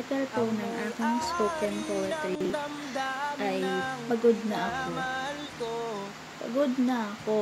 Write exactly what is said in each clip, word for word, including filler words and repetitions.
title po ng aking spoken poetry ay Pagod na Ako. Pagod na ako.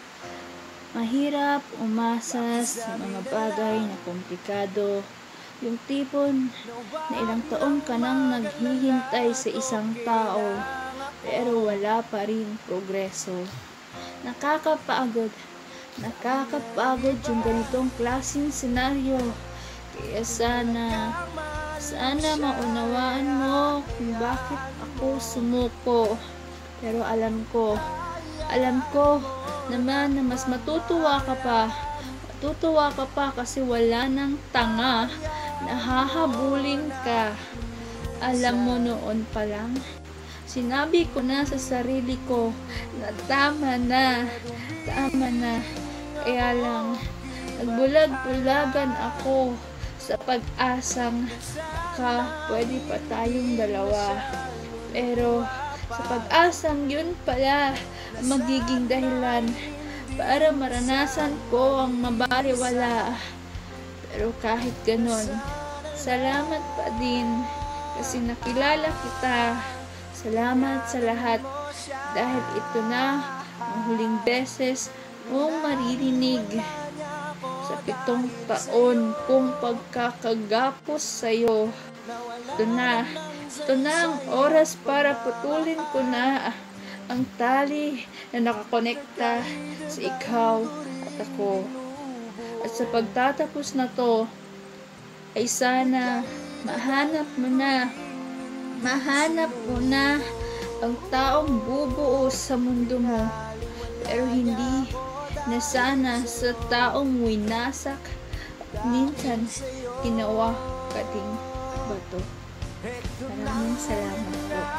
Mahirap umasa sa mga bagay na komplikado. Yung tipon na ilang taong ka nang naghihintay sa isang tao pero wala pa rin progreso. Nakakapagod. Nakakapagod yung ganitong klaseng senaryo. Kaya sana, sana maunawaan mo kung bakit ako sumuko. Pero alam ko, alam ko naman na mas matutuwa ka pa. Matutuwa ka pa kasi wala nang tanga na hahabulin ka. Alam mo noon pa lang, sinabi ko na sa sarili ko na tama na, tama na. Kaya lang, nagbulag-bulagan ako sa pag-asang ka, pwede pa tayong dalawa. Pero sa pag-asang yun pala magiging dahilan para maranasan ko ang mabariwala. Pero kahit ganon, salamat pa din kasi nakilala kita. Salamat sa lahat dahil ito na ang huling beses mong maririnig sa pitong taon kong pagkakagapos sa'yo. Ito na, ito na ang oras para putulin ko na ang tali na nakakonekta sa ikaw at ako. At sa pagtatapos na to, ay sana mahanap mo na, mahanap mo na ang taong bubuo sa mundo mo. Pero hindi na sana sa taong winasak at minsan ginawa ka ding bato. Maraming salamat po.